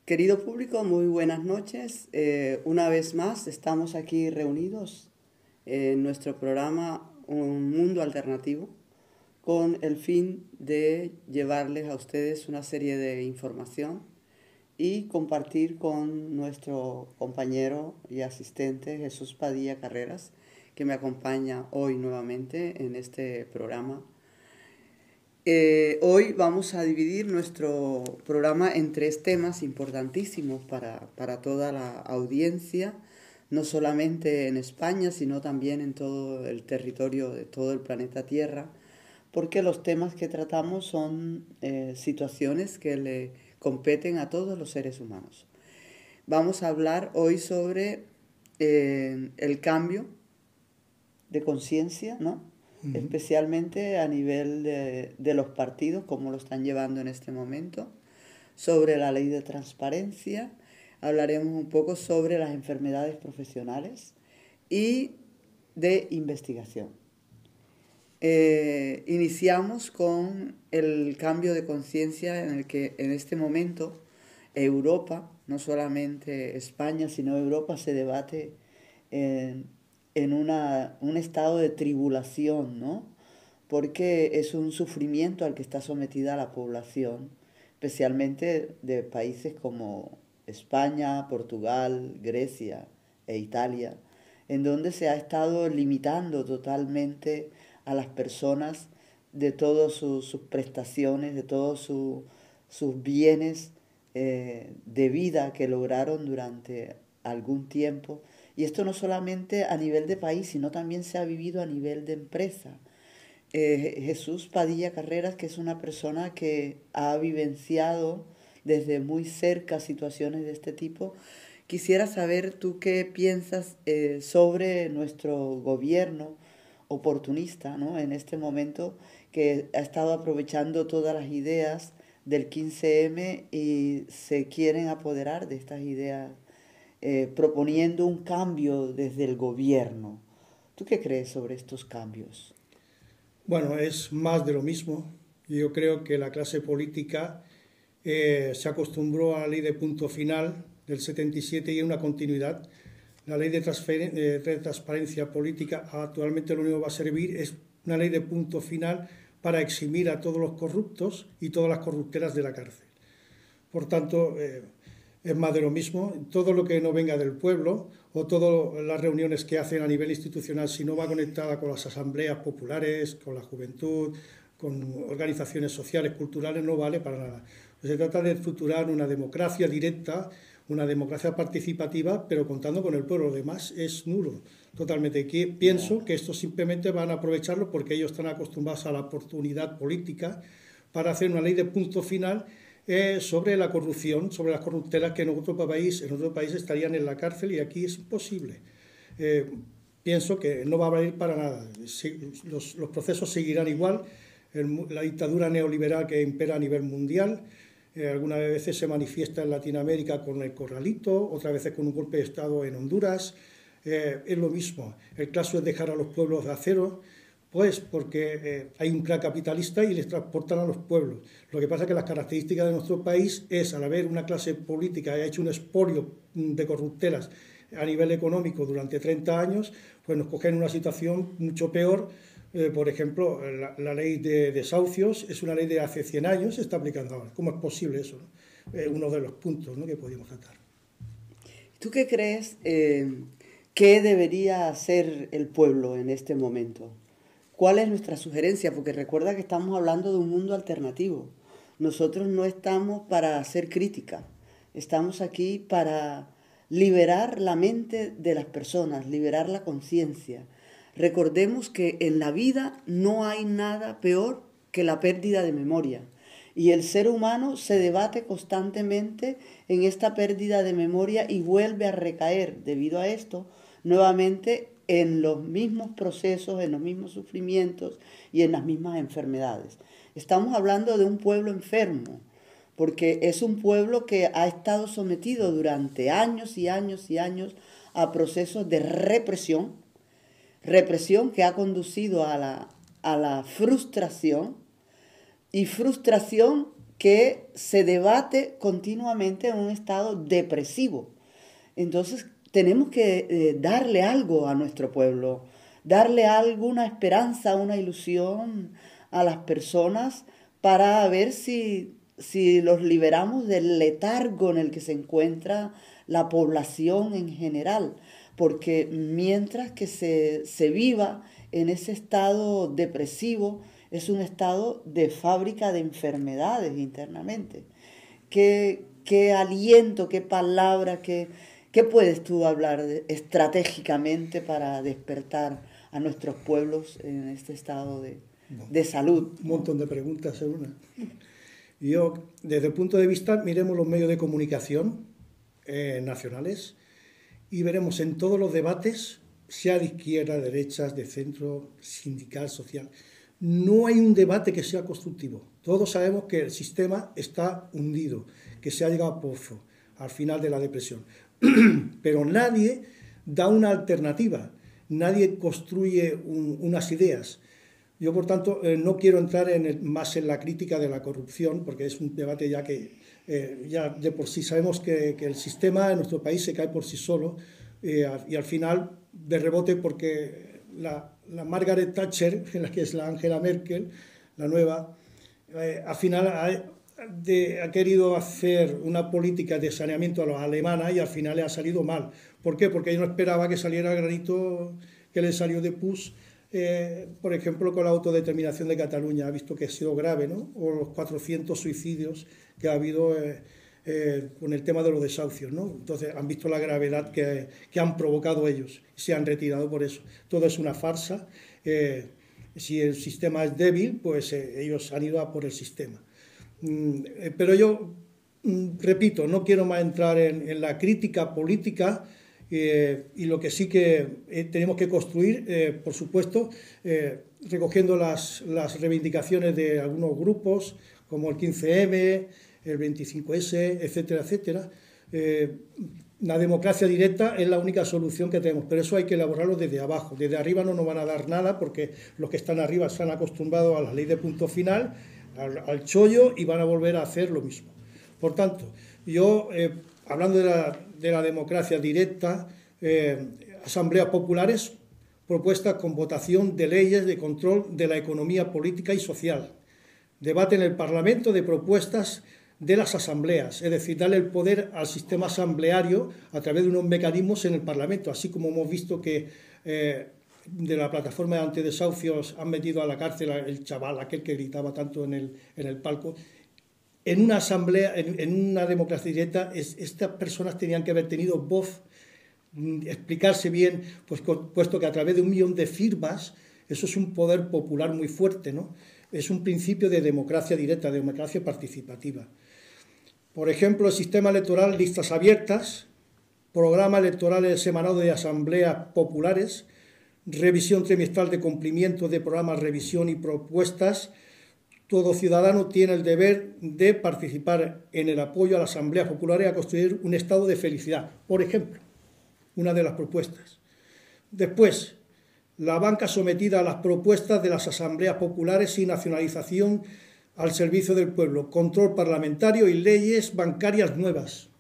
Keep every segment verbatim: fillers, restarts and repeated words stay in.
Querido público, muy buenas noches. Eh, una vez más estamos aquí reunidos en nuestro programa Un Mundo Alternativo con el fin de llevarles a ustedes una serie de información y compartir con nuestro compañero y asistente Jesús Padilla Carreras, que me acompaña hoy nuevamente en este programa. Eh, hoy vamos a dividir nuestro programa en tres temas importantísimos para, para toda la audiencia, no solamente en España, sino también en todo el territorio de todo el planeta Tierra, porque los temas que tratamos son eh, situaciones que le competen a todos los seres humanos. Vamos a hablar hoy sobre eh, el cambio de conciencia, ¿no? Uh-huh. Especialmente a nivel de, de los partidos, cómo lo están llevando en este momento, sobre la ley de transparencia, hablaremos un poco sobre las enfermedades profesionales y de investigación. Eh, iniciamos con el cambio de conciencia en el que en este momento Europa, no solamente España, sino Europa se debate en en una, un estado de tribulación, ¿no? Porque es un sufrimiento al que está sometida la población, especialmente de países como España, Portugal, Grecia e Italia, en donde se ha estado limitando totalmente a las personas de todas sus, sus prestaciones, de todos su, sus bienes eh, de vida que lograron durante algún tiempo. Y esto no solamente a nivel de país, sino también se ha vivido a nivel de empresa. Eh, Jesús Padilla Carreras, que es una persona que ha vivenciado desde muy cerca situaciones de este tipo, quisiera saber tú qué piensas eh, sobre nuestro gobierno oportunista, ¿no? En este momento, que ha estado aprovechando todas las ideas del quince eme y se quieren apoderar de estas ideas, Eh, proponiendo un cambio desde el gobierno. ¿Tú qué crees sobre estos cambios? Bueno, es más de lo mismo. Yo creo que la clase política eh, se acostumbró a la ley de punto final del setenta y siete y una continuidad. La ley de, de, de transparencia política actualmente lo único que va a servir es una ley de punto final para eximir a todos los corruptos y todas las corruptelas de la cárcel. Por tanto, eh, es más de lo mismo. Todo lo que no venga del pueblo o todas las reuniones que hacen a nivel institucional, si no va conectada con las asambleas populares, con la juventud, con organizaciones sociales, culturales, no vale para nada. Se trata de estructurar una democracia directa, una democracia participativa, pero contando con el pueblo. Lo demás es nulo, totalmente. Que pienso que esto simplemente van a aprovecharlo porque ellos están acostumbrados a la oportunidad política para hacer una ley de punto final Eh, sobre la corrupción, sobre las corruptelas que en otro país, en otro país estarían en la cárcel y aquí es imposible. Eh, pienso que no va a valer para nada. Si, los, los procesos seguirán igual. El, la dictadura neoliberal que impera a nivel mundial, eh, algunas veces se manifiesta en Latinoamérica con el corralito, otras veces con un golpe de Estado en Honduras. Eh, es lo mismo. El caso es dejar a los pueblos de acero. Pues porque eh, hay un clan capitalista y les transportan a los pueblos. Lo que pasa es que las características de nuestro país es, al haber una clase política que ha hecho un expolio de corruptelas a nivel económico durante treinta años, pues nos cogen una situación mucho peor. Eh, por ejemplo, la, la ley de desahucios es una ley de hace cien años, se está aplicando ahora. ¿Cómo es posible eso, no? Eh, uno de los puntos, ¿no?, que podríamos tratar. ¿Tú qué crees eh, que debería hacer el pueblo en este momento? ¿Cuál es nuestra sugerencia? Porque recuerda que estamos hablando de un mundo alternativo. Nosotros no estamos para hacer crítica, estamos aquí para liberar la mente de las personas, liberar la conciencia. Recordemos que en la vida no hay nada peor que la pérdida de memoria. Y el ser humano se debate constantemente en esta pérdida de memoria y vuelve a recaer, debido a esto, nuevamente en los mismos procesos, en los mismos sufrimientos y en las mismas enfermedades. Estamos hablando de un pueblo enfermo, porque es un pueblo que ha estado sometido durante años y años y años a procesos de represión, represión que ha conducido a la, a la frustración, y frustración que se debate continuamente en un estado depresivo. Entonces tenemos que eh, darle algo a nuestro pueblo, darle algo, una esperanza, una ilusión a las personas para ver si, si los liberamos del letargo en el que se encuentra la población en general. Porque mientras que se, se viva en ese estado depresivo, es un estado de fábrica de enfermedades internamente. ¿Qué, qué aliento, qué palabra, qué, qué puedes tú hablar de, estratégicamente para despertar a nuestros pueblos en este estado de, de salud? Un montón de preguntas en una. Yo, desde el punto de vista, miremos los medios de comunicación eh, nacionales y veremos en todos los debates, sea de izquierda, de derechas, de centro, sindical, social, no hay un debate que sea constructivo. Todos sabemos que el sistema está hundido, que se ha llegado a pozo, al final de la depresión. Pero nadie da una alternativa, nadie construye un, unas ideas. Yo, por tanto, eh, no quiero entrar en el, más en la crítica de la corrupción, porque es un debate ya que eh, ya de por sí sabemos que, que el sistema en nuestro país se cae por sí solo eh, y al final de rebote porque la, la Margaret Thatcher, la que es la Angela Merkel, la nueva, eh, al final ha, de, ha querido hacer una política de saneamiento a los alemanes y al final le ha salido mal. ¿Por qué? Porque ella no esperaba que saliera el granito que le salió de pus. Eh, por ejemplo, con la autodeterminación de Cataluña, ha visto que ha sido grave, ¿no? O los cuatrocientos suicidios que ha habido eh, eh, con el tema de los desahucios, ¿no? Entonces han visto la gravedad que, que han provocado ellos y se han retirado por eso. Todo es una farsa. Eh, si el sistema es débil, pues eh, ellos han ido a por el sistema. Mm, eh, pero yo, mm, repito, no quiero más entrar en, en la crítica política. Eh, y lo que sí que eh, tenemos que construir, eh, por supuesto, eh, recogiendo las, las reivindicaciones de algunos grupos, como el quince eme, el veinticinco ese, etcétera, etcétera. Eh, la democracia directa es la única solución que tenemos, pero eso hay que elaborarlo desde abajo. Desde arriba no nos van a dar nada porque los que están arriba se han acostumbrado a la ley de punto final, al, al chollo, y van a volver a hacer lo mismo. Por tanto, yo... Eh, hablando de la, de la democracia directa, eh, asambleas populares, propuestas con votación de leyes de control de la economía política y social. Debate en el Parlamento de propuestas de las asambleas, es decir, darle el poder al sistema asambleario a través de unos mecanismos en el Parlamento, así como hemos visto que eh, de la plataforma de antidesahucios han metido a la cárcel el chaval, aquel que gritaba tanto en el, en el palco. En una asamblea, en, en una democracia directa, es, estas personas tenían que haber tenido voz, explicarse bien, pues, puesto que a través de un millón de firmas, eso es un poder popular muy fuerte, ¿no? Es un principio de democracia directa, de democracia participativa. Por ejemplo, el sistema electoral, listas abiertas, programa electoral semanal de asambleas populares, revisión trimestral de cumplimiento de programas, revisión y propuestas. Todo ciudadano tiene el deber de participar en el apoyo a las asambleas populares a construir un estado de felicidad, por ejemplo, una de las propuestas. Después, la banca sometida a las propuestas de las asambleas populares y nacionalización al servicio del pueblo, control parlamentario y leyes bancarias nuevas.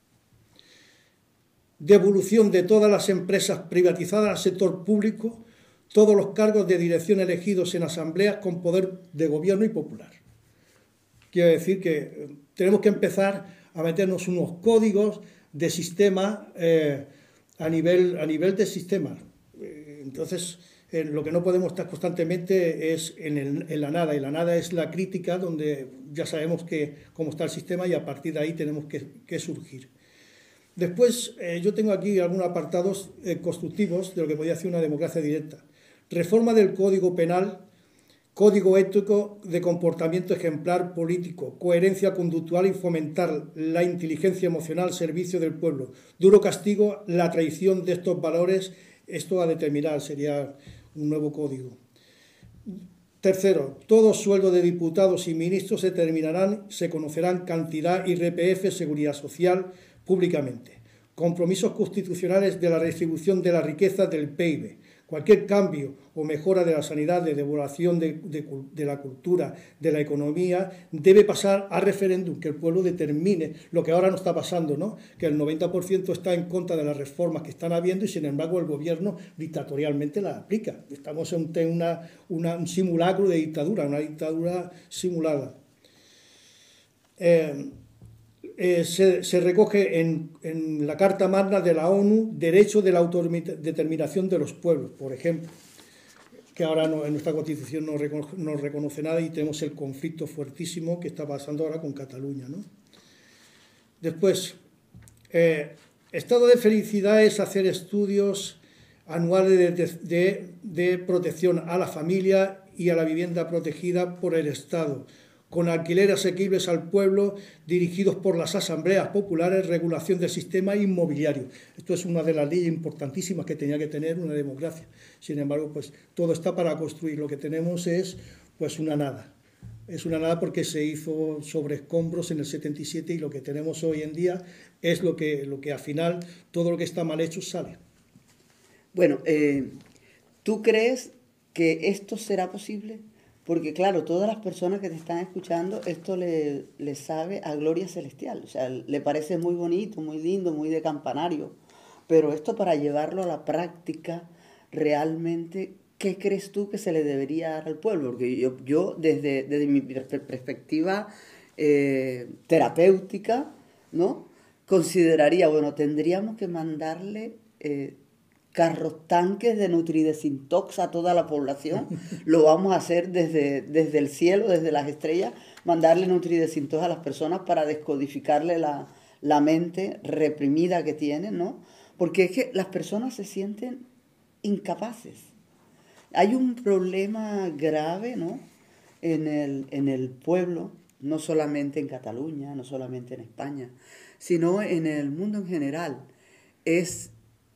Devolución de todas las empresas privatizadas al sector público, todos los cargos de dirección elegidos en asambleas con poder de gobierno y popular. Quiero decir que tenemos que empezar a meternos unos códigos de sistema eh, a, nivel, a nivel de sistema. Entonces, eh, lo que no podemos estar constantemente es en, el, en la nada, y la nada es la crítica, donde ya sabemos que, cómo está el sistema y a partir de ahí tenemos que, que surgir. Después, eh, yo tengo aquí algunos apartados eh, constructivos de lo que podría ser una democracia directa. Reforma del Código Penal, Código Ético de Comportamiento Ejemplar Político, coherencia conductual y fomentar la inteligencia emocional al servicio del pueblo. Duro castigo, la traición de estos valores, esto a determinar, sería un nuevo código. Tercero, todos sueldos de diputados y ministros se determinarán, se conocerán cantidad, I R P F, seguridad social, públicamente. Compromisos constitucionales de la redistribución de la riqueza del P I B. Cualquier cambio o mejora de la sanidad, de devaluación de, de, de la cultura, de la economía, debe pasar a referéndum, que el pueblo determine lo que ahora no está pasando, ¿no? Que el noventa por ciento está en contra de las reformas que están habiendo y, sin embargo, el gobierno dictatorialmente las aplica. Estamos ante una, una, un simulacro de dictadura, una dictadura simulada. Eh, Eh, se, se recoge en, en la Carta Magna de la ONU derecho de la autodeterminación de los pueblos, por ejemplo, que ahora no, en nuestra Constitución no reconoce, no reconoce nada, y tenemos el conflicto fuertísimo que está pasando ahora con Cataluña, ¿no? Después, eh, estado de felicidad es hacer estudios anuales de, de, de, de protección a la familia y a la vivienda protegida por el Estado, con alquileres asequibles al pueblo, dirigidos por las asambleas populares, regulación del sistema inmobiliario. Esto es una de las leyes importantísimas que tenía que tener una democracia. Sin embargo, pues todo está para construir. Lo que tenemos es pues una nada. Es una nada porque se hizo sobre escombros en el setenta y siete, y lo que tenemos hoy en día es lo que, lo que al final, todo lo que está mal hecho sale. Bueno, eh, ¿tú crees que esto será posible? Porque claro, todas las personas que te están escuchando, esto le, le sabe a gloria celestial. O sea, le parece muy bonito, muy lindo, muy de campanario. Pero esto, para llevarlo a la práctica, realmente, ¿qué crees tú que se le debería dar al pueblo? Porque yo, yo desde, desde mi perspectiva eh, terapéutica, ¿no?, consideraría, bueno, tendríamos que mandarle Eh, carros tanques de Nutridesintox a toda la población. Lo vamos a hacer desde, desde el cielo, desde las estrellas, mandarle Nutridesintox a las personas para descodificarle la, la mente reprimida que tienen, ¿no? Porque es que las personas se sienten incapaces. Hay un problema grave, ¿no?, en el, en el pueblo, no solamente en Cataluña, no solamente en España, sino en el mundo en general. Es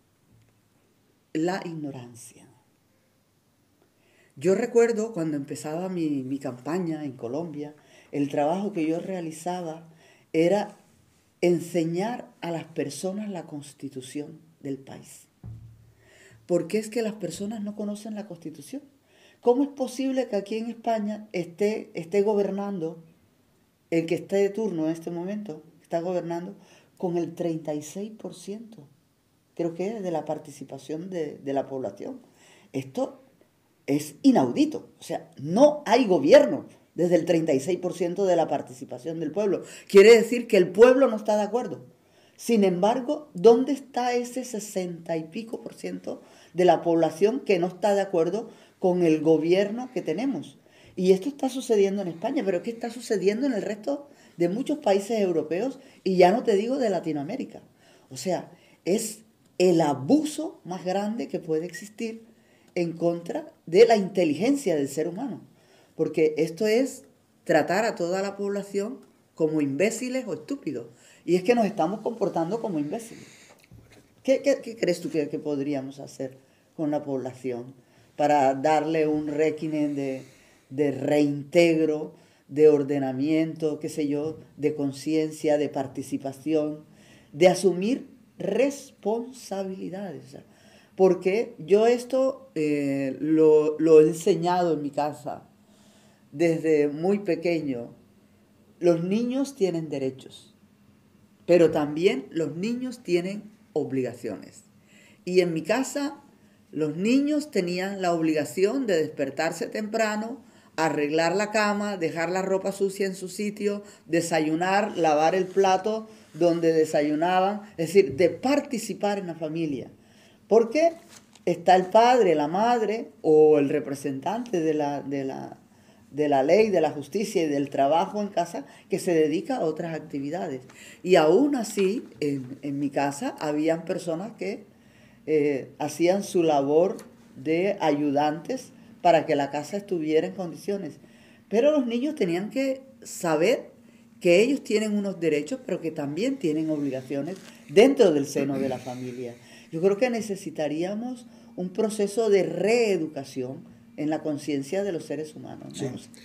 la ignorancia. Yo recuerdo cuando empezaba mi, mi campaña en Colombia, el trabajo que yo realizaba era enseñar a las personas la Constitución del país. Porque es que las personas no conocen la Constitución. ¿Cómo es posible que aquí en España esté, esté gobernando el que esté de turno en este momento, está gobernando con el treinta y seis por ciento? Creo que es de la participación de, de la población. Esto es inaudito. O sea, no hay gobierno desde el treinta y seis por ciento de la participación del pueblo. Quiere decir que el pueblo no está de acuerdo. Sin embargo, ¿dónde está ese sesenta y pico por ciento de la población que no está de acuerdo con el gobierno que tenemos? Y esto está sucediendo en España, pero ¿qué está sucediendo en el resto de muchos países europeos? Y ya no te digo de Latinoamérica. O sea, es el abuso más grande que puede existir en contra de la inteligencia del ser humano. Porque esto es tratar a toda la población como imbéciles o estúpidos. Y es que nos estamos comportando como imbéciles. ¿Qué, qué, qué crees tú que, que podríamos hacer con la población para darle un régimen de, de reintegro, de ordenamiento, qué sé yo, de conciencia, de participación, de asumir responsabilidades? Porque yo esto eh, lo, lo he enseñado en mi casa desde muy pequeño. Los niños tienen derechos, pero también los niños tienen obligaciones. Y en mi casa los niños tenían la obligación de despertarse temprano, arreglar la cama, dejar la ropa sucia en su sitio, desayunar, lavar el plato donde desayunaban, es decir, de participar en la familia. Porque está el padre, la madre o el representante de la, de la, de la ley, de la justicia y del trabajo en casa que se dedica a otras actividades. Y aún así, en, en mi casa habían personas que eh, hacían su labor de ayudantes para que la casa estuviera en condiciones. Pero los niños tenían que saber que ellos tienen unos derechos, pero que también tienen obligaciones dentro del seno de la familia. Yo creo que necesitaríamos un proceso de reeducación en la conciencia de los seres humanos, ¿no? Sí.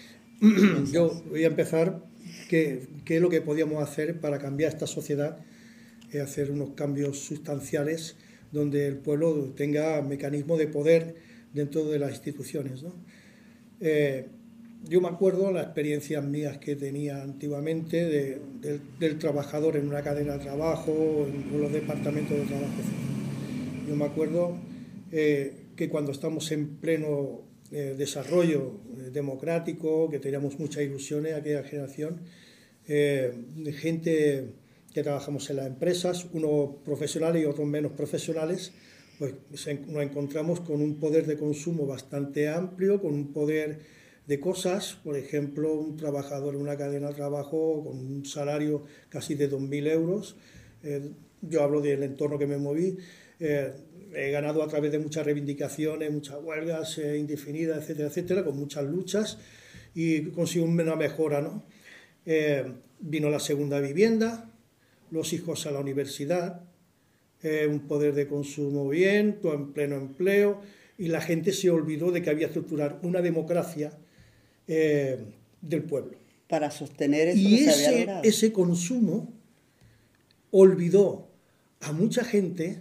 Yo voy a empezar, ¿qué, qué es lo que podíamos hacer para cambiar esta sociedad? Eh, hacer unos cambios sustanciales donde el pueblo tenga mecanismos de poder dentro de las instituciones, ¿no? Eh, yo me acuerdo las experiencias mías que tenía antiguamente de, de, del trabajador en una cadena de trabajo, en los departamentos de trabajo, etcétera. Yo me acuerdo eh, que cuando estamos en pleno eh, desarrollo eh, democrático, que teníamos muchas ilusiones aquella generación, eh, de gente que trabajamos en las empresas, unos profesionales y otros menos profesionales, pues nos encontramos con un poder de consumo bastante amplio, con un poder de cosas, por ejemplo, un trabajador en una cadena de trabajo con un salario casi de dos mil euros, eh, yo hablo del entorno que me moví, eh, he ganado a través de muchas reivindicaciones, muchas huelgas eh, indefinidas, etcétera, etcétera, con muchas luchas y consigo una mejora, ¿no? Eh, vino la segunda vivienda, los hijos a la universidad, eh, un poder de consumo bien, todo en pleno empleo, y la gente se olvidó de que había que estructurar una democracia eh, del pueblo. Para sostener eso y que ese, se había logrado. ese consumo olvidó a mucha gente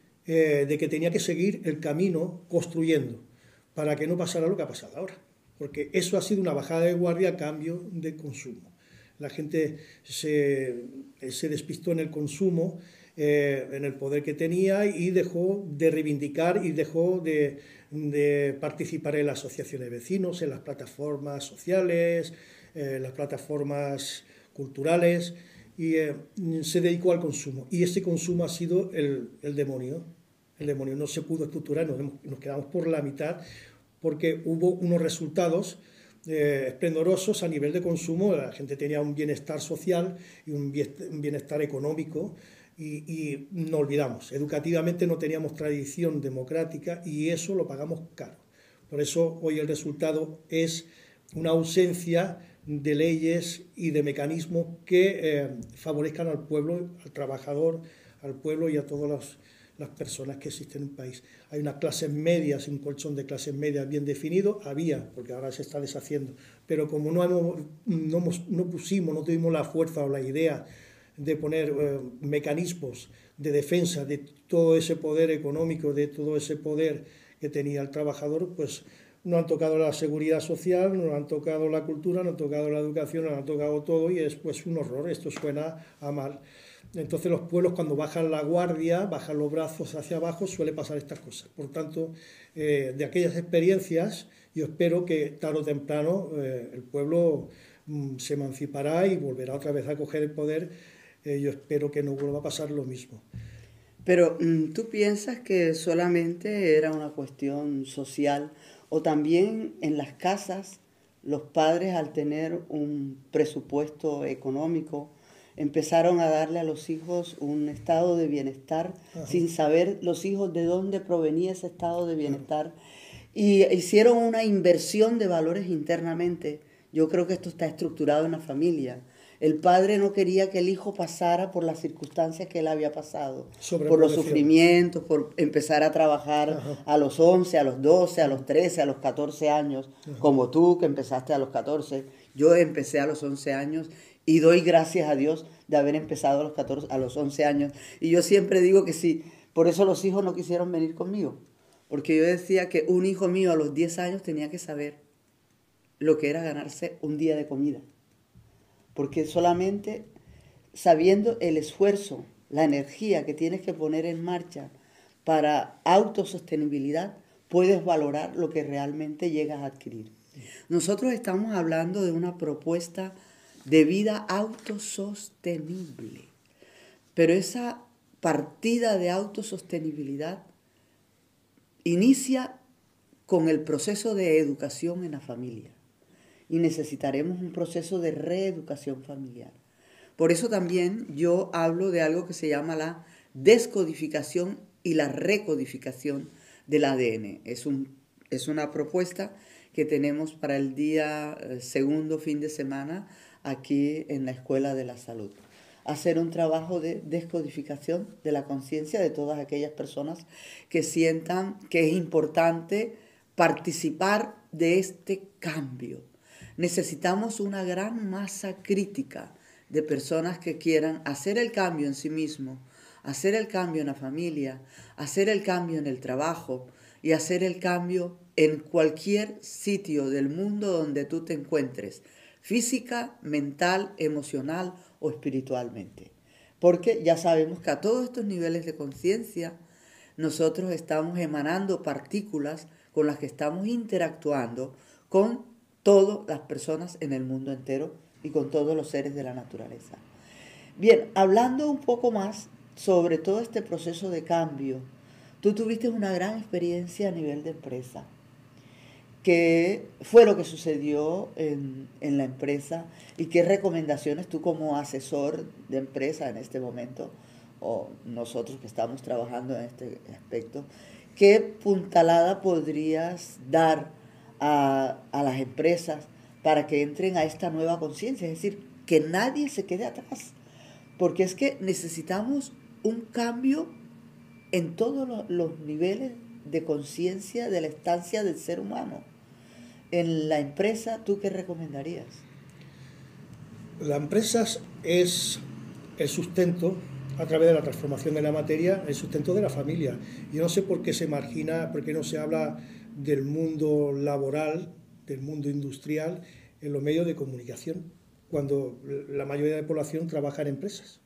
eh, de que tenía que seguir el camino construyendo para que no pasara lo que ha pasado ahora, porque eso ha sido una bajada de guardia a cambio de consumo. La gente se, se despistó en el consumo, eh, en el poder que tenía y dejó de reivindicar y dejó de, de participar en las asociaciones de vecinos, en las plataformas sociales, eh, las plataformas culturales, y eh, se dedicó al consumo. Y ese consumo ha sido el, el demonio. El demonio no se pudo estructurar, nos, nos quedamos por la mitad porque hubo unos resultados eh, esplendorosos a nivel de consumo. La gente tenía un bienestar social y un bienestar económico y, y no olvidamos, educativamente no teníamos tradición democrática y eso lo pagamos caro. Por eso hoy el resultado es una ausencia de leyes y de mecanismos que eh, favorezcan al pueblo, al trabajador, al pueblo y a todas las, las personas que existen en el país. Hay unas clases medias, un colchón de clases medias bien definido, había, porque ahora se está deshaciendo, pero como no, hemos, no, hemos, no pusimos, no tuvimos la fuerza o la idea de poner eh, mecanismos de defensa de todo ese poder económico, de todo ese poder que tenía el trabajador, pues no han tocado la seguridad social, no han tocado la cultura, no han tocado la educación, no han tocado todo y es pues un horror, esto suena a mal. Entonces los pueblos cuando bajan la guardia, bajan los brazos hacia abajo, suele pasar estas cosas. Por tanto, eh, de aquellas experiencias, yo espero que tarde o temprano eh, el pueblo mm, se emancipará y volverá otra vez a coger el poder. Eh, yo espero que no vuelva a pasar lo mismo. Pero ¿tú piensas que solamente era una cuestión social o también en las casas los padres al tener un presupuesto económico empezaron a darle a los hijos un estado de bienestar Ajá. sin saber los hijos de dónde provenía ese estado de bienestar y hicieron una inversión de valores internamente? Yo creo que esto está estructurado en la familia. El padre no quería que el hijo pasara por las circunstancias que él había pasado, por los sufrimientos, por empezar a trabajar Ajá. a los once, a los doce, a los trece, a los catorce años, Ajá. como tú que empezaste a los catorce. Yo empecé a los once años y doy gracias a Dios de haber empezado a los, catorce, a los once años. Y yo siempre digo que sí, por eso los hijos no quisieron venir conmigo, porque yo decía que un hijo mío a los diez años tenía que saber lo que era ganarse un día de comida. Porque solamente sabiendo el esfuerzo, la energía que tienes que poner en marcha para autosostenibilidad, puedes valorar lo que realmente llegas a adquirir. Nosotros estamos hablando de una propuesta de vida autosostenible, pero esa partida de autosostenibilidad inicia con el proceso de educación en la familia. Y necesitaremos un proceso de reeducación familiar. Por eso también yo hablo de algo que se llama la descodificación y la recodificación del A D N. Es, un, es una propuesta que tenemos para el día eh, segundo fin de semana aquí en la Escuela de la Salud. Hacer un trabajo de descodificación de la conciencia de todas aquellas personas que sientan que es importante participar de este cambio. Necesitamos una gran masa crítica de personas que quieran hacer el cambio en sí mismos, hacer el cambio en la familia, hacer el cambio en el trabajo y hacer el cambio en cualquier sitio del mundo donde tú te encuentres, física, mental, emocional o espiritualmente. Porque ya sabemos que a todos estos niveles de conciencia nosotros estamos emanando partículas con las que estamos interactuando con todas las personas en el mundo entero y con todos los seres de la naturaleza. Bien, hablando un poco más sobre todo este proceso de cambio, tú tuviste una gran experiencia a nivel de empresa. ¿Qué fue lo que sucedió en, en la empresa y qué recomendaciones tú como asesor de empresa en este momento, o nosotros que estamos trabajando en este aspecto, qué puntalada podrías dar a, a las empresas para que entren a esta nueva conciencia? Es decir, que nadie se quede atrás, porque es que necesitamos un cambio en todos los, los niveles de conciencia de la estancia del ser humano. En la empresa, ¿tú qué recomendarías? La empresa es el sustento, a través de la transformación de la materia, el sustento de la familia. Yo no sé por qué se margina, por qué no se habla del mundo laboral, del mundo industrial, en los medios de comunicación, cuando la mayoría de la población trabaja en empresas.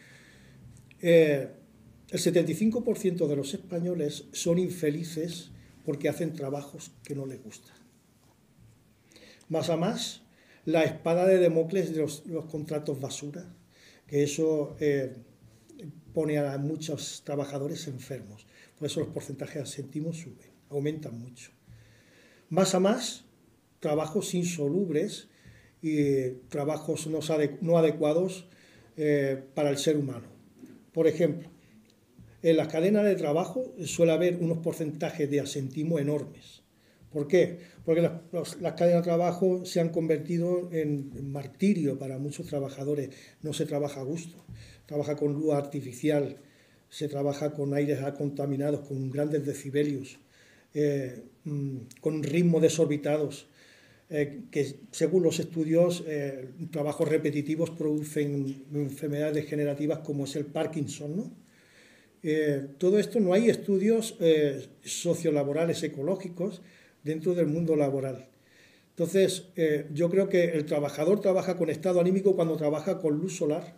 Eh, el setenta y cinco por ciento de los españoles son infelices porque hacen trabajos que no les gustan. Más a más, la espada de Damocles de los, los contratos basura, que eso eh, pone a muchos trabajadores enfermos. Por eso los porcentajes de absentismo suben, aumentan mucho. Más a más, trabajos insolubles y eh, trabajos no, no adecuados eh, para el ser humano. Por ejemplo, en las cadenas de trabajo suele haber unos porcentajes de absentismo enormes. ¿Por qué? Porque las, los, las cadenas de trabajo se han convertido en, en martirio para muchos trabajadores. No se trabaja a gusto, trabaja con luz artificial, se trabaja con aires contaminados, con grandes decibelios, eh, con ritmos desorbitados, eh, que según los estudios, eh, trabajos repetitivos producen enfermedades degenerativas como es el Parkinson, ¿no? Eh, todo esto no hay estudios eh, sociolaborales ecológicos dentro del mundo laboral. Entonces, eh, yo creo que el trabajador trabaja con estado anímico cuando trabaja con luz solar,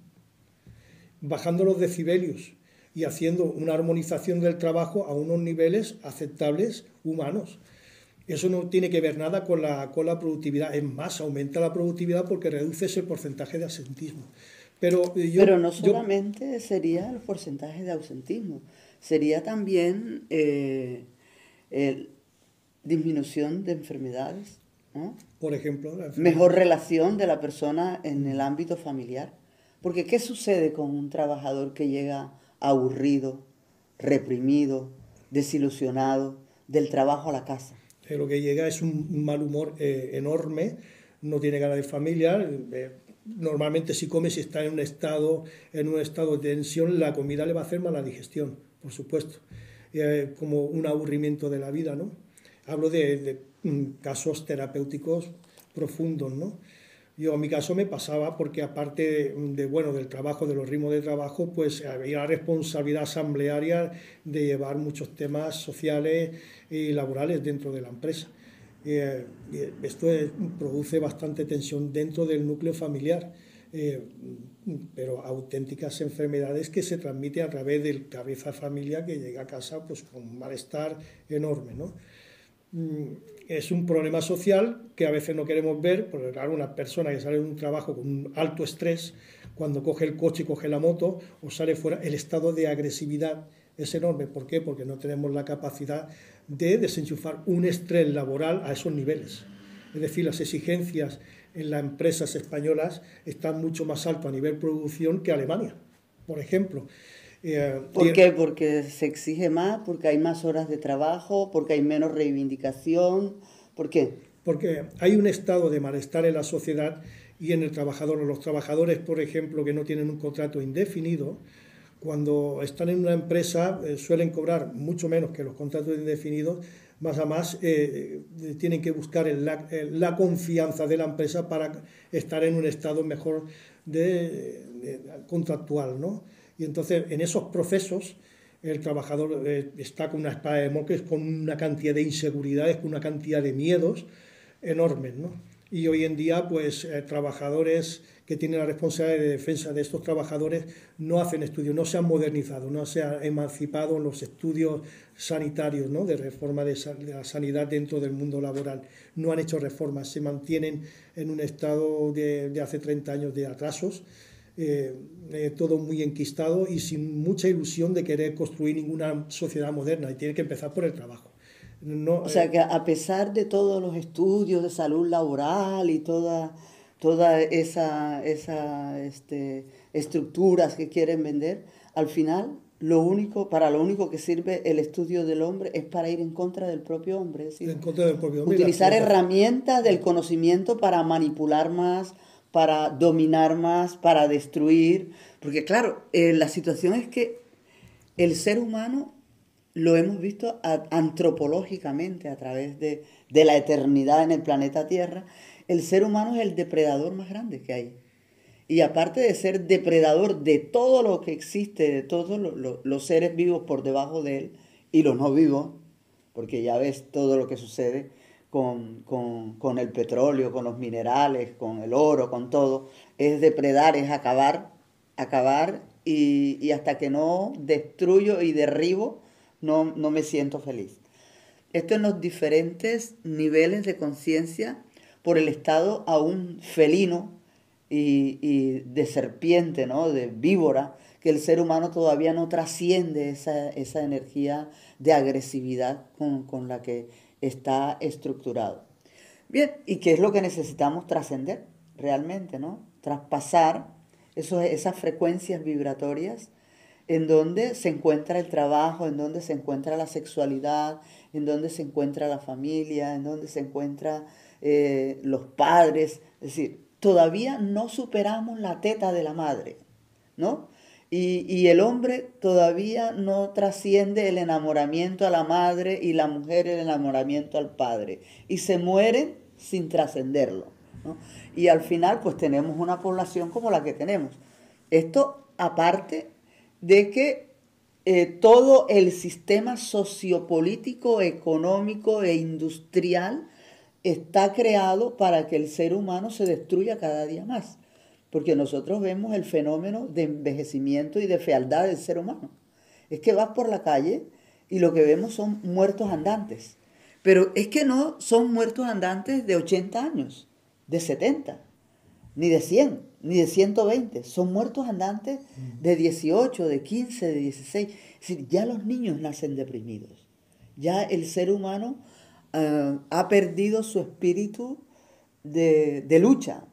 bajando los decibelios y haciendo una armonización del trabajo a unos niveles aceptables humanos. Eso no tiene que ver nada con la, con la productividad. Es más, aumenta la productividad porque reduce ese porcentaje de absentismo. Pero, yo, Pero no solamente yo, sería el porcentaje de ausentismo, sería también eh, el, disminución de enfermedades, ¿no? Por ejemplo, mejor relación de la persona en el ámbito familiar. Porque ¿qué sucede con un trabajador que llega aburrido, reprimido, desilusionado del trabajo a la casa? Eh, lo que llega es un, un mal humor eh, enorme, no tiene ganas de familia. Eh, normalmente si come, si está en un estado, en un estado de tensión, la comida le va a hacer mala digestión, por supuesto. Eh, como un aburrimiento de la vida, ¿no? Hablo de, de mm, casos terapéuticos profundos, ¿no? Yo en mi caso me pasaba porque aparte de, de, bueno, del trabajo, de los ritmos de trabajo, pues había la responsabilidad asamblearia de llevar muchos temas sociales y laborales dentro de la empresa. Eh, esto es, produce bastante tensión dentro del núcleo familiar, eh, pero auténticas enfermedades que se transmiten a través del cabeza de familia que llega a casa pues con un malestar enorme, ¿no? Es un problema social que a veces no queremos ver, porque claro, una persona que sale de un trabajo con un alto estrés, cuando coge el coche y coge la moto o sale fuera, el estado de agresividad es enorme. ¿Por qué? Porque no tenemos la capacidad de desenchufar un estrés laboral a esos niveles. Es decir, las exigencias en las empresas españolas están mucho más altas a nivel producción que Alemania, por ejemplo. Eh, ¿Por qué? Porque se exige más, porque hay más horas de trabajo, porque hay menos reivindicación. ¿Por qué? Porque hay un estado de malestar en la sociedad y en el trabajador. Los trabajadores, por ejemplo, que no tienen un contrato indefinido, cuando están en una empresa eh, suelen cobrar mucho menos que los contratos indefinidos, más a más eh, tienen que buscar el, la, el, la confianza de la empresa para estar en un estado mejor de, de, contractual, ¿no? Y entonces en esos procesos el trabajador eh, está con una espada de Damocles, con una cantidad de inseguridades, con una cantidad de miedos enormes, ¿no? Y hoy en día, pues, eh, trabajadores que tienen la responsabilidad de defensa de estos trabajadores no hacen estudios, no se han modernizado, no se han emancipado en los estudios sanitarios, ¿no?, de reforma de, de la sanidad dentro del mundo laboral. No han hecho reformas, se mantienen en un estado de, de hace treinta años de atrasos, eh, eh, todo muy enquistado y sin mucha ilusión de querer construir ninguna sociedad moderna, y tiene que empezar por el trabajo. No, o sea que a pesar de todos los estudios de salud laboral y toda, toda esa, esa este, estructuras que quieren vender, al final lo único, para lo único que sirve el estudio del hombre es para ir en contra del propio hombre. Es decir, en contra del propio hombre, utilizar herramientas del conocimiento para manipular más, para dominar más, para destruir. Porque claro, eh, la situación es que el ser humano lo hemos visto antropológicamente a través de, de la eternidad en el planeta Tierra. El ser humano es el depredador más grande que hay. Y aparte de ser depredador de todo lo que existe, de todos lo, lo, los seres vivos por debajo de él y los no vivos, porque ya ves todo lo que sucede con, con, con el petróleo, con los minerales, con el oro, con todo, es depredar, es acabar, acabar y, y hasta que no destruyo y derribo, No, no me siento feliz. Esto en los diferentes niveles de conciencia, por el estado aún felino y, y de serpiente, ¿no?, de víbora, que el ser humano todavía no trasciende esa, esa energía de agresividad con, con la que está estructurado. Bien, ¿y qué es lo que necesitamos trascender realmente, ¿no? Traspasar esos, esas frecuencias vibratorias en donde se encuentra el trabajo, en donde se encuentra la sexualidad, en donde se encuentra la familia, en donde se encuentran eh, los padres. Es decir, todavía no superamos la teta de la madre, ¿no? Y, y el hombre todavía no trasciende el enamoramiento a la madre y la mujer el enamoramiento al padre. Y se mueren sin trascenderlo, ¿no? Y al final pues tenemos una población como la que tenemos. Esto aparte de que eh, todo el sistema sociopolítico, económico e industrial está creado para que el ser humano se destruya cada día más. Porque nosotros vemos el fenómeno de envejecimiento y de fealdad del ser humano. Es que vas por la calle y lo que vemos son muertos andantes. Pero es que no son muertos andantes de ochenta años, de setenta, ni de cien, ni de ciento veinte. Son muertos andantes de dieciocho, de quince, de dieciséis. Es decir, ya los niños nacen deprimidos. Ya el ser humano uh, ha perdido su espíritu de, de lucha.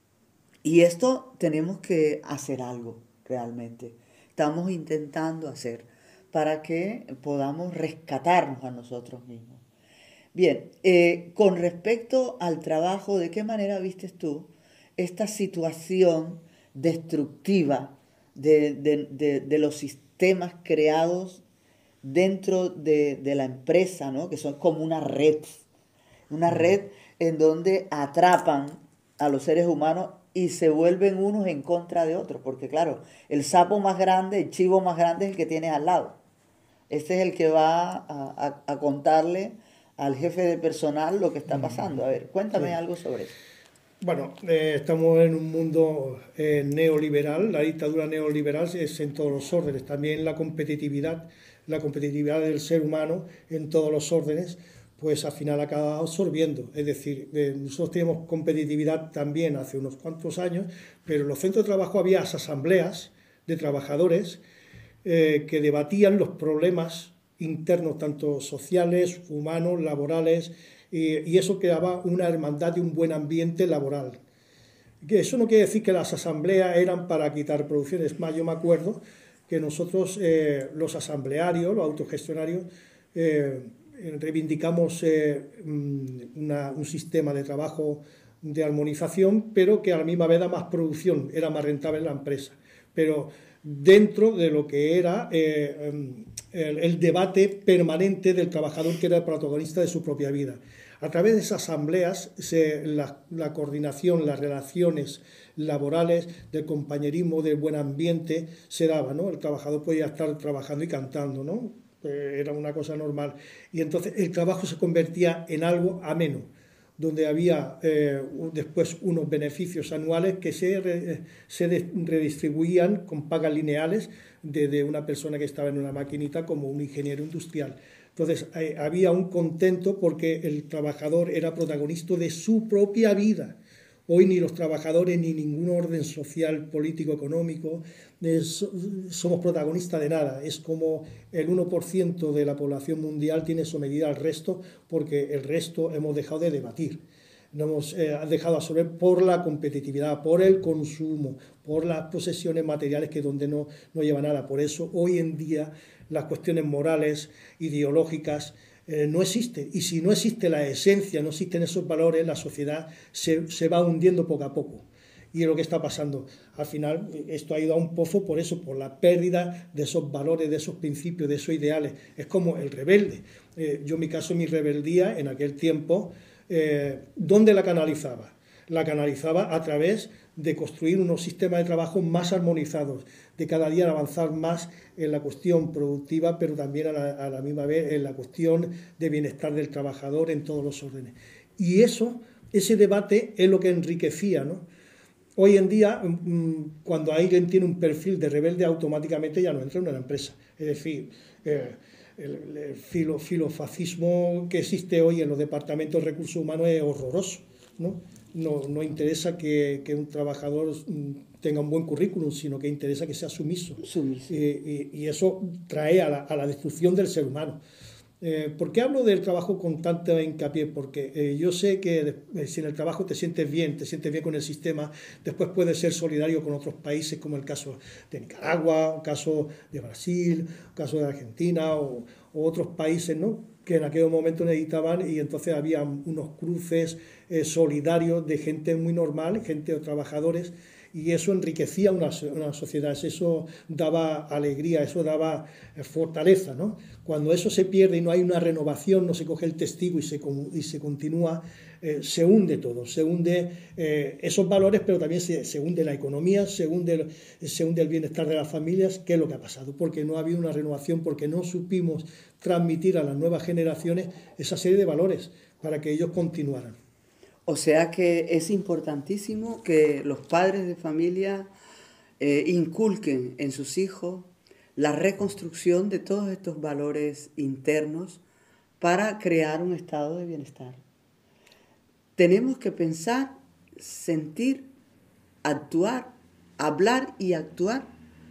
Y esto tenemos que hacer algo realmente. Estamos intentando hacer para que podamos rescatarnos a nosotros mismos. Bien, eh, con respecto al trabajo, ¿de qué manera vistes tú esta situación destructiva de, de, de, de los sistemas creados dentro de, de la empresa, ¿no?, que son como una red, una red en donde atrapan a los seres humanos y se vuelven unos en contra de otros? Porque claro, el sapo más grande, el chivo más grande es el que tienes al lado. Este es el que va a, a, a contarle al jefe de personal lo que está pasando. A ver, cuéntame sí. algo sobre eso. Bueno, eh, estamos en un mundo eh, neoliberal. La dictadura neoliberal es en todos los órdenes. También la competitividad, la competitividad del ser humano en todos los órdenes, pues al final acaba absorbiendo. Es decir, eh, nosotros teníamos competitividad también hace unos cuantos años, pero en los centros de trabajo había asambleas de trabajadores eh, que debatían los problemas internos, tanto sociales, humanos, laborales, y, y eso creaba una hermandad y un buen ambiente laboral. Que eso no quiere decir que las asambleas eran para quitar producción. Es más, yo me acuerdo que nosotros, eh, los asamblearios, los autogestionarios, eh, reivindicamos eh, una, un sistema de trabajo de armonización, pero que a la misma vez da más producción, era más rentable la empresa. Pero dentro de lo que era eh, el, el debate permanente del trabajador, que era el protagonista de su propia vida. A través de esas asambleas, se, la, la coordinación, las relaciones laborales, del compañerismo, del buen ambiente, se daba, ¿no? El trabajador podía estar trabajando y cantando, ¿no? Eh, era una cosa normal. Y entonces el trabajo se convertía en algo ameno, donde había eh, después unos beneficios anuales que se, re, se redistribuían con pagas lineales de, de una persona que estaba en una maquinita como un ingeniero industrial. Entonces eh, había un contento porque el trabajador era protagonista de su propia vida. Hoy ni los trabajadores ni ningún orden social, político, económico es, somos protagonistas de nada. Es como el uno por ciento de la población mundial tiene sometida al resto porque el resto hemos dejado de debatir. Nos hemos eh, dejado absorber por la competitividad, por el consumo, por las posesiones materiales que donde no, no lleva nada. Por eso hoy en día las cuestiones morales, ideológicas, Eh, no existe, y si no existe la esencia, no existen esos valores, la sociedad se, se va hundiendo poco a poco. Y es lo que está pasando. Al final, esto ha ido a un pozo por eso, por la pérdida de esos valores, de esos principios, de esos ideales. Es como el rebelde. Eh, yo, en mi caso, mi rebeldía en aquel tiempo, eh, ¿dónde la canalizaba? La canalizaba a través de construir unos sistemas de trabajo más armonizados, de cada día avanzar más en la cuestión productiva, pero también a la, a la misma vez en la cuestión de bienestar del trabajador en todos los órdenes. Y eso, ese debate es lo que enriquecía, ¿no? Hoy en día, cuando alguien tiene un perfil de rebelde, automáticamente ya no entra en una empresa. Es decir, eh, el, el filo, filofascismo que existe hoy en los departamentos de recursos humanos es horroroso, ¿no? No, no interesa que, que un trabajador tenga un buen currículum, sino que interesa que sea sumiso. Sumiso. Y, y, y eso trae a la, a la destrucción del ser humano. Eh, ¿Por qué hablo del trabajo con tanta hincapié? Porque eh, yo sé que eh, si en el trabajo te sientes bien, te sientes bien con el sistema, después puedes ser solidario con otros países, como el caso de Nicaragua, el caso de Brasil, el caso de Argentina o, o otros países, ¿no?, que en aquel momento necesitaban, y entonces había unos cruces eh, solidarios de gente muy normal, gente de trabajadores, y eso enriquecía una, una sociedad, eso daba alegría, eso daba fortaleza, ¿no? Cuando eso se pierde y no hay una renovación, no se coge el testigo y se, y se continúa, eh, se hunde todo, se hunde eh, esos valores, pero también se, se hunde la economía, se hunde, se hunde el bienestar de las familias. ¿Qué es lo que ha pasado? Porque no ha habido una renovación, porque no supimos transmitir a las nuevas generaciones esa serie de valores para que ellos continuaran. O sea que es importantísimo que los padres de familia eh, inculquen en sus hijos la reconstrucción de todos estos valores internos para crear un estado de bienestar. Tenemos que pensar, sentir, actuar, hablar y actuar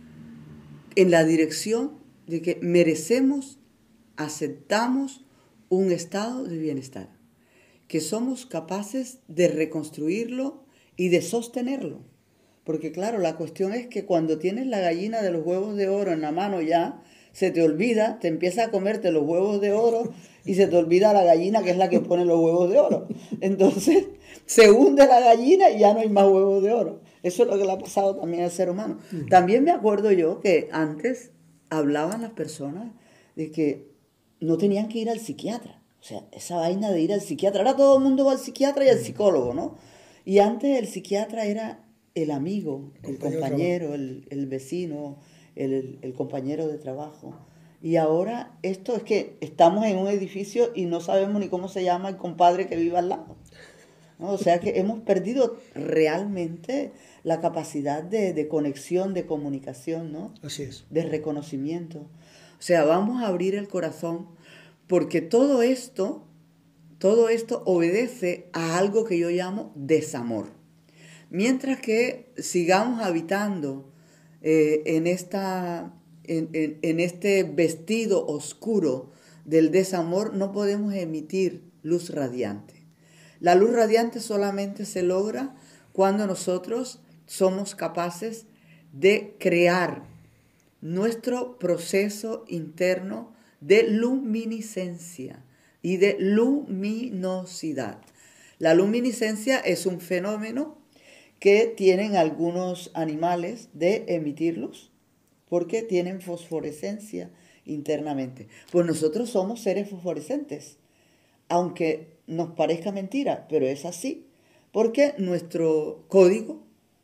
en la dirección de que merecemos, aceptamos un estado de bienestar, que somos capaces de reconstruirlo y de sostenerlo. Porque claro, la cuestión es que cuando tienes la gallina de los huevos de oro en la mano ya, se te olvida, te empieza a comerte los huevos de oro y se te olvida la gallina que es la que pone los huevos de oro. Entonces se hunde la gallina y ya no hay más huevos de oro. Eso es lo que le ha pasado también al ser humano. Uh-huh. También me acuerdo yo que antes hablaban las personas de que no tenían que ir al psiquiatra. O sea, esa vaina de ir al psiquiatra. Ahora todo el mundo va al psiquiatra y al psicólogo, ¿no? Y antes el psiquiatra era el amigo, el compañero, el, el vecino, el, el compañero de trabajo. Y ahora esto es que estamos en un edificio y no sabemos ni cómo se llama el compadre que vive al lado, ¿no? O sea que hemos perdido realmente la capacidad de, de conexión, de comunicación, ¿no? Así es. De reconocimiento. O sea, vamos a abrir el corazón, porque todo esto, todo esto obedece a algo que yo llamo desamor. Mientras que sigamos habitando eh, en, esta, en, en, en este vestido oscuro del desamor, no podemos emitir luz radiante. La luz radiante solamente se logra cuando nosotros somos capaces de crear nuestro proceso interno de luminiscencia y de luminosidad. La luminiscencia es un fenómeno que tienen algunos animales de emitir luz, porque tienen fosforescencia internamente. Pues nosotros somos seres fosforescentes, aunque nos parezca mentira, pero es así, porque nuestro código,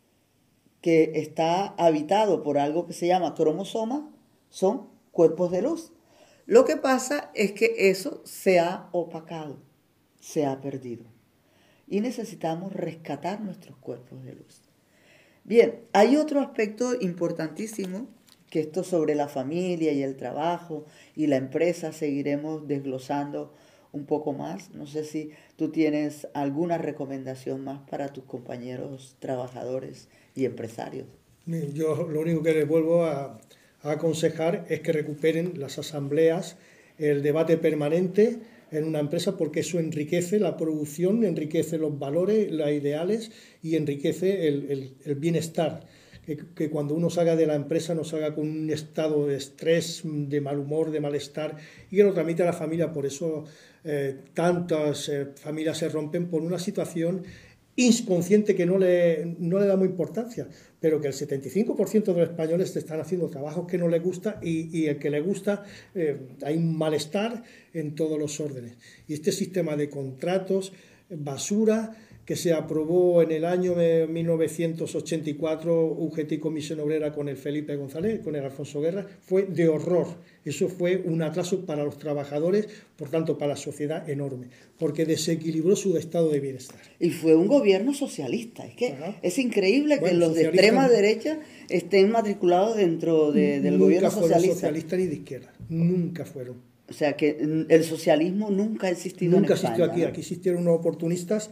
que está habitado por algo que se llama cromosoma, son cuerpos de luz. Lo que pasa es que eso se ha opacado, se ha perdido. Y necesitamos rescatar nuestros cuerpos de luz. Bien, hay otro aspecto importantísimo, que esto sobre la familia y el trabajo y la empresa seguiremos desglosando un poco más. No sé si tú tienes alguna recomendación más para tus compañeros trabajadores y empresarios. Yo lo único que les vuelvo a, a aconsejar es que recuperen las asambleas, el debate permanente en una empresa, porque eso enriquece la producción, enriquece los valores, los ideales y enriquece el, el, el bienestar. Que, que cuando uno salga de la empresa no salga con un estado de estrés, de mal humor, de malestar, y que lo transmite a la familia. Por eso eh, tantas eh, familias se rompen por una situación inconsciente que no le, no le damos importancia, pero que el setenta y cinco por ciento de los españoles están haciendo trabajos que no les gusta, y, y el que les gusta, eh, hay un malestar en todos los órdenes. Y este sistema de contratos, basura, que se aprobó en el año de mil novecientos ochenta y cuatro, U G T y Comisión Obrera con el Felipe González, con el Alfonso Guerra, fue de horror. Eso fue un atraso para los trabajadores, por tanto para la sociedad enorme, porque desequilibró su estado de bienestar. Y fue un gobierno socialista. Es que Ajá. es increíble bueno, que los de extrema derecha estén matriculados dentro de, del gobierno socialista. Nunca fueron socialistas ni de izquierda, nunca fueron. O sea que el socialismo nunca ha existido nunca en España. Nunca existió aquí, ¿no? Aquí existieron unos oportunistas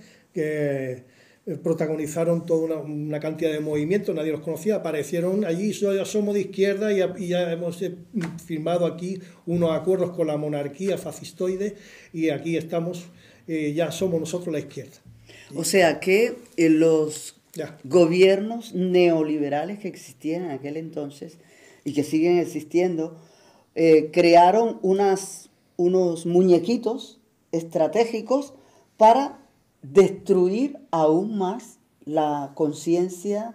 que protagonizaron toda una, una cantidad de movimientos, nadie los conocía, aparecieron allí, ya somos de izquierda y, y ya hemos firmado aquí unos acuerdos con la monarquía fascistoide y aquí estamos, eh, ya somos nosotros la izquierda. O sea que eh, los ya. gobiernos neoliberales que existían en aquel entonces y que siguen existiendo, eh, crearon unas, unos muñequitos estratégicos para destruir aún más la conciencia,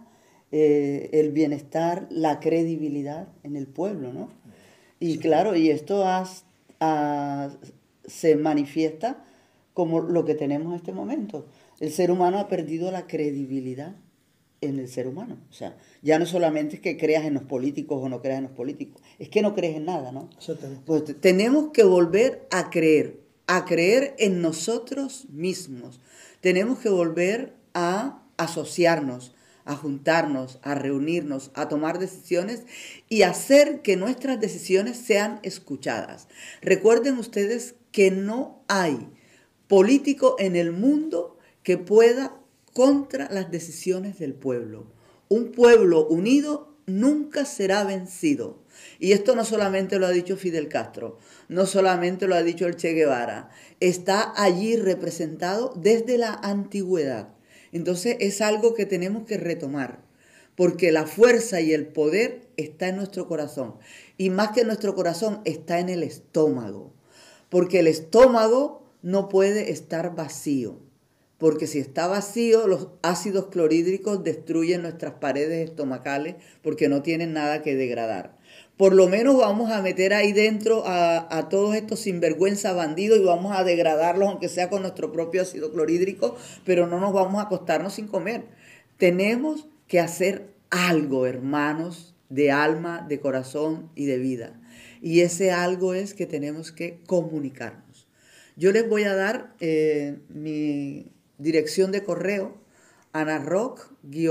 eh, el bienestar, la credibilidad en el pueblo, ¿no? Y sí. claro, y esto has, has, se manifiesta como lo que tenemos en este momento. El ser humano ha perdido la credibilidad en el ser humano. O sea, ya no solamente es que creas en los políticos o no creas en los políticos, es que no crees en nada, ¿no? Exactamente. Pues tenemos que volver a creer, a creer en nosotros mismos. Tenemos que volver a asociarnos, a juntarnos, a reunirnos, a tomar decisiones y hacer que nuestras decisiones sean escuchadas. Recuerden ustedes que no hay político en el mundo que pueda contra las decisiones del pueblo. Un pueblo unido nunca será vencido. Y esto no solamente lo ha dicho Fidel Castro, no solamente lo ha dicho el Che Guevara, está allí representado desde la antigüedad. Entonces es algo que tenemos que retomar, porque la fuerza y el poder está en nuestro corazón. Y más que en nuestro corazón, está en el estómago, porque el estómago no puede estar vacío. Porque si está vacío, los ácidos clorhídricos destruyen nuestras paredes estomacales porque no tienen nada que degradar. Por lo menos vamos a meter ahí dentro a, a todos estos sinvergüenza bandidos y vamos a degradarlos, aunque sea con nuestro propio ácido clorhídrico, pero no nos vamos a acostarnos sin comer. Tenemos que hacer algo, hermanos, de alma, de corazón y de vida. Y ese algo es que tenemos que comunicarnos. Yo les voy a dar eh, mi dirección de correo, anarrock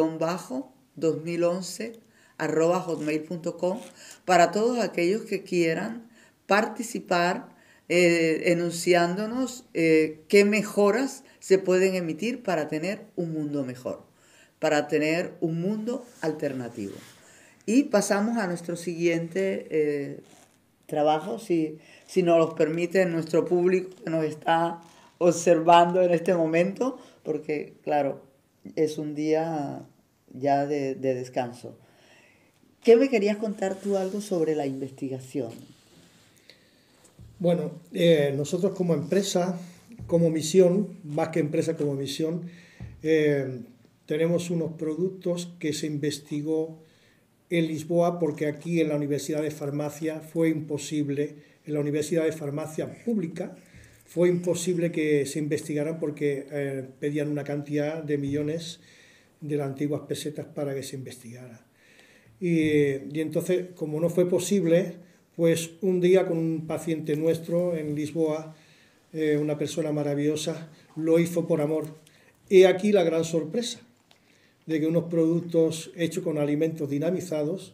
dos mil once arroba hotmail punto com, para todos aquellos que quieran participar eh, enunciándonos eh, qué mejoras se pueden emitir para tener un mundo mejor, para tener un mundo alternativo. Y pasamos a nuestro siguiente eh, trabajo, si, si nos lo permite nuestro público que nos está observando en este momento, porque claro, es un día ya de, de descanso. ¿Qué me querías contar tú algo sobre la investigación? Bueno, eh, nosotros como empresa, como misión, más que empresa como misión, eh, tenemos unos productos que se investigó en Lisboa, porque aquí en la Universidad de Farmacia fue imposible, en la Universidad de Farmacia pública, fue imposible que se investigaran porque eh, pedían una cantidad de millones de las antiguas pesetas para que se investigara. Y, y entonces, como no fue posible, pues un día con un paciente nuestro en Lisboa, eh, una persona maravillosa, lo hizo por amor. He aquí la gran sorpresa de que unos productos hechos con alimentos dinamizados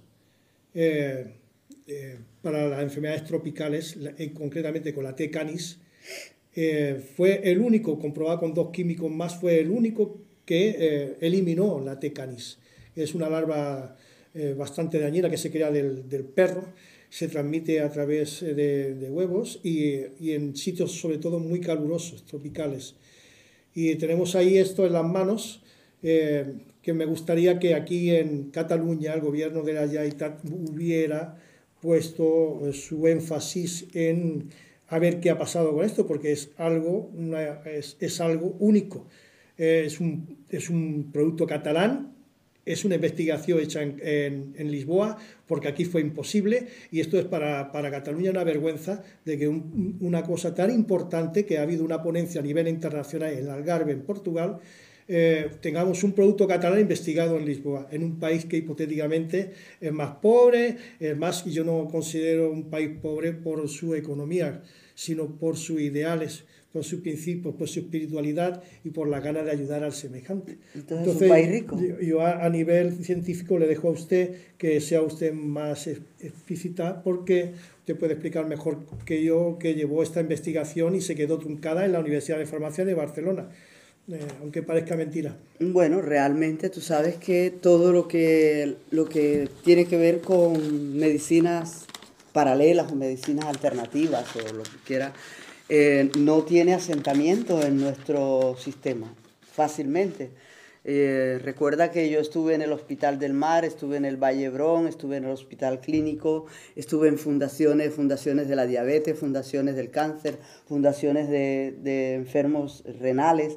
eh, eh, para las enfermedades tropicales, eh, concretamente con la T. canis, eh, fue el único, comprobado con dos químicos más, fue el único que eh, eliminó la T. canis. Es una larva eh, bastante dañina que se crea del, del perro, se transmite a través de, de huevos y, y en sitios sobre todo muy calurosos, tropicales. Y tenemos ahí esto en las manos, eh, que me gustaría que aquí en Cataluña el gobierno de la Generalitat hubiera puesto su énfasis en a ver qué ha pasado con esto, porque es algo, una, es, es algo único. Eh, es, un, es un producto catalán, es una investigación hecha en, en, en Lisboa, porque aquí fue imposible, y esto es para, para Cataluña una vergüenza de que un, una cosa tan importante, que ha habido una ponencia a nivel internacional en Algarve, en Portugal, eh, tengamos un producto catalán investigado en Lisboa, en un país que hipotéticamente es más pobre, es más, y yo no considero un país pobre por su economía, sino por sus ideales, por sus principios, por su espiritualidad y por la gana de ayudar al semejante. Entonces, Entonces es un país rico. Yo, yo a, a nivel científico le dejo a usted que sea usted más explícita, porque usted puede explicar mejor que yo que llevó esta investigación y se quedó truncada en la Universidad de Farmacia de Barcelona, eh, aunque parezca mentira. Bueno, realmente tú sabes que todo lo que, lo que tiene que ver con medicinas paralelas o medicinas alternativas o lo que quiera, eh, no tiene asentamiento en nuestro sistema fácilmente. Eh, recuerda que yo estuve en el Hospital del Mar, estuve en el Valle Hebrón, estuve en el Hospital Clínico, estuve en fundaciones, fundaciones de la diabetes, fundaciones del cáncer, fundaciones de, de enfermos renales.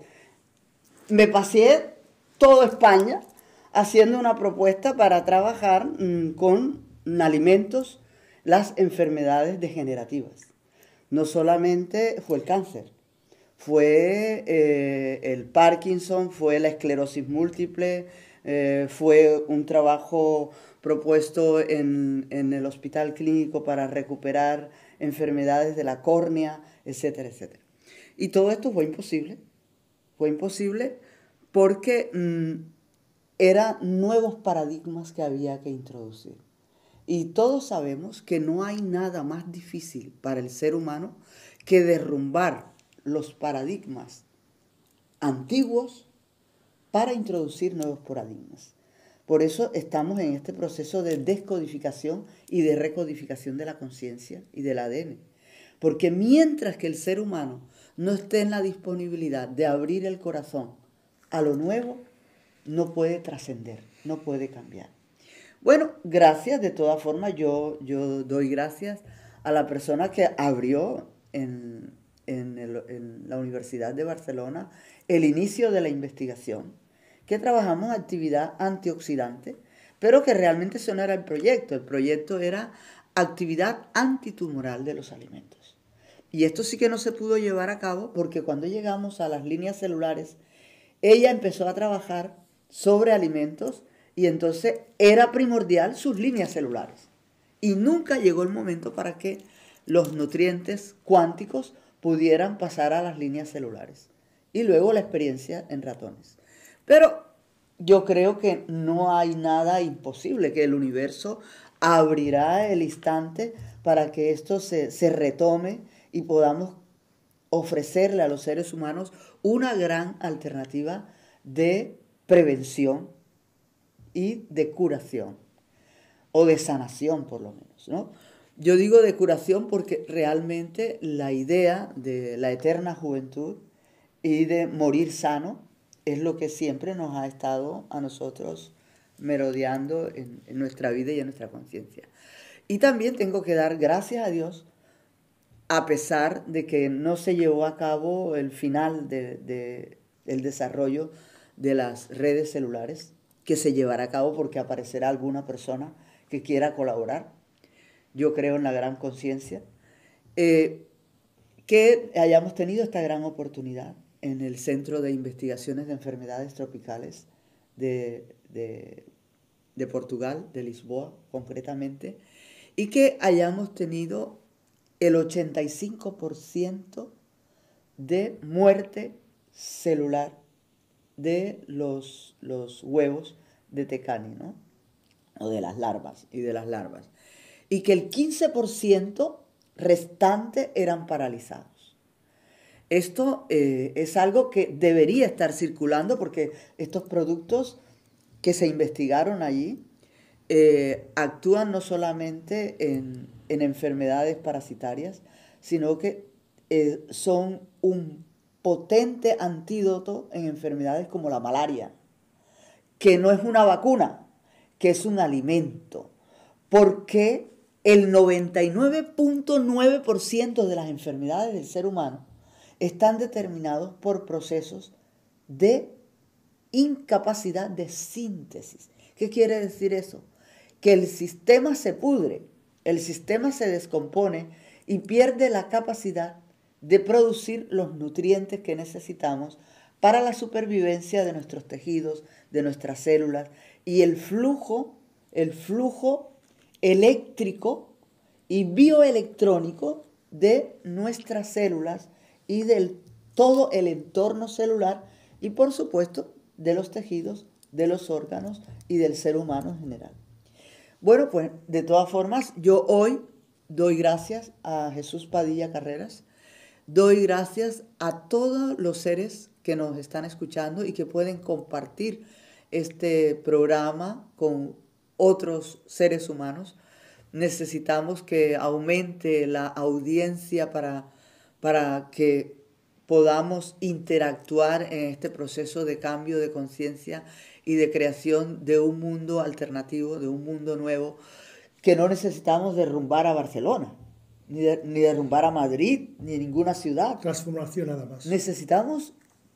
Me pasé toda España haciendo una propuesta para trabajar mmm, con alimentos las enfermedades degenerativas. No solamente fue el cáncer, fue eh, el Parkinson, fue la esclerosis múltiple, eh, fue un trabajo propuesto en, en el Hospital Clínico para recuperar enfermedades de la córnea, etcétera, etcétera. Y todo esto fue imposible. Fue imposible porque mmm, eran nuevos paradigmas que había que introducir. Y todos sabemos que no hay nada más difícil para el ser humano que derrumbar los paradigmas antiguos para introducir nuevos paradigmas. Por eso estamos en este proceso de descodificación y de recodificación de la conciencia y del A D N. Porque mientras que el ser humano no esté en la disponibilidad de abrir el corazón a lo nuevo, no puede trascender, no puede cambiar. Bueno, gracias, de todas formas, yo, yo doy gracias a la persona que abrió en, en, el, en la Universidad de Barcelona el inicio de la investigación, que trabajamos actividad antioxidante, pero que realmente eso no era el proyecto, el proyecto era actividad antitumoral de los alimentos. Y esto sí que no se pudo llevar a cabo porque cuando llegamos a las líneas celulares, ella empezó a trabajar sobre alimentos y entonces era primordial sus líneas celulares. Y nunca llegó el momento para que los nutrientes cuánticos pudieran pasar a las líneas celulares. Y luego la experiencia en ratones. Pero yo creo que no hay nada imposible, que el universo abrirá el instante para que esto se, se retome y podamos ofrecerle a los seres humanos una gran alternativa de prevención y de curación, o de sanación por lo menos, ¿no? Yo digo de curación porque realmente la idea de la eterna juventud y de morir sano es lo que siempre nos ha estado a nosotros merodeando en, en nuestra vida y en nuestra conciencia. Y también tengo que dar gracias a Dios, a pesar de que no se llevó a cabo el final de, de, del desarrollo de las redes celulares, que se llevará a cabo porque aparecerá alguna persona que quiera colaborar. Yo creo en la gran conciencia. Eh, que hayamos tenido esta gran oportunidad en el Centro de Investigaciones de Enfermedades Tropicales de, de, de Portugal, de Lisboa concretamente, y que hayamos tenido el ochenta y cinco por ciento de muerte celular de los, los huevos de tecani, ¿no? O de las larvas y de las larvas. Y que el quince por ciento restante eran paralizados. Esto eh, es algo que debería estar circulando porque estos productos que se investigaron allí eh, actúan no solamente en, en enfermedades parasitarias, sino que eh, son un potente antídoto en enfermedades como la malaria, que no es una vacuna, que es un alimento, porque el noventa y nueve punto nueve por ciento de las enfermedades del ser humano están determinados por procesos de incapacidad de síntesis. ¿Qué quiere decir eso? Que el sistema se pudre, el sistema se descompone y pierde la capacidad de producir los nutrientes que necesitamos para la supervivencia de nuestros tejidos, de nuestras células, y el flujo, el flujo eléctrico y bioelectrónico de nuestras células y de todo el entorno celular y, por supuesto, de los tejidos, de los órganos y del ser humano en general. Bueno, pues de todas formas, yo hoy doy gracias a Jesús Padilla Carreras, doy gracias a todos los seres que nos están escuchando y que pueden compartir este programa con otros seres humanos. Necesitamos que aumente la audiencia para, para que podamos interactuar en este proceso de cambio de conciencia y de creación de un mundo alternativo, de un mundo nuevo, que no necesitamos derrumbar a Barcelona, ni, de, ni derrumbar a Madrid, ni ninguna ciudad. Transformación nada más. Necesitamos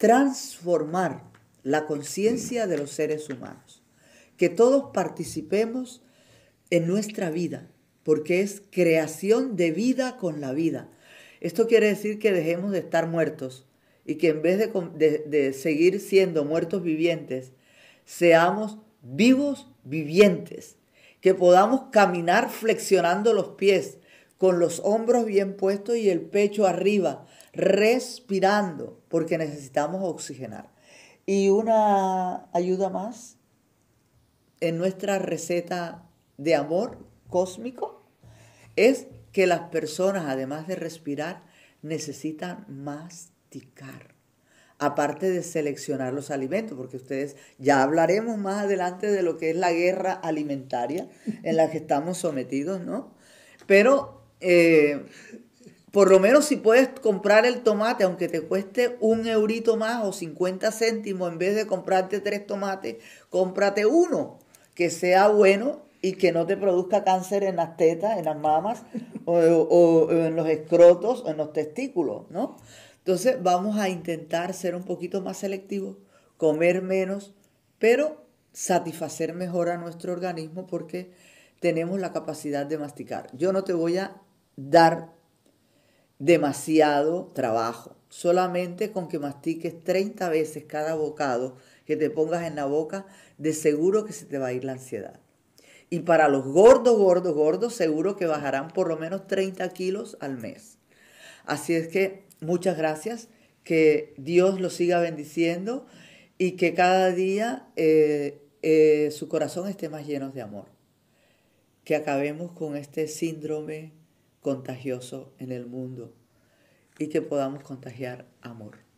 transformar la conciencia de los seres humanos, que todos participemos en nuestra vida, porque es creación de vida con la vida. Esto quiere decir que dejemos de estar muertos y que en vez de, de, de seguir siendo muertos vivientes, seamos vivos vivientes, que podamos caminar flexionando los pies, con los hombros bien puestos y el pecho arriba, respirando, porque necesitamos oxigenar. Y una ayuda más en nuestra receta de amor cósmico es que las personas, además de respirar, necesitan masticar. Aparte de seleccionar los alimentos, porque ustedes, ya hablaremos más adelante de lo que es la guerra alimentaria en la que estamos sometidos, ¿no? Pero eh, por lo menos si puedes comprar el tomate, aunque te cueste un eurito más o cincuenta céntimos, en vez de comprarte tres tomates, cómprate uno que sea bueno y que no te produzca cáncer en las tetas, en las mamas, o, o, o en los escrotos, o en los testículos, ¿no? Entonces vamos a intentar ser un poquito más selectivos, comer menos, pero satisfacer mejor a nuestro organismo porque tenemos la capacidad de masticar. Yo no te voy a dar demasiado trabajo, solamente con que mastiques treinta veces cada bocado que te pongas en la boca, de seguro que se te va a ir la ansiedad. Y para los gordos, gordos, gordos, seguro que bajarán por lo menos treinta kilos al mes. Así es que muchas gracias, que Dios los siga bendiciendo y que cada día eh, eh, su corazón esté más lleno de amor. Que acabemos con este síndrome contagioso en el mundo y que podamos contagiar amor.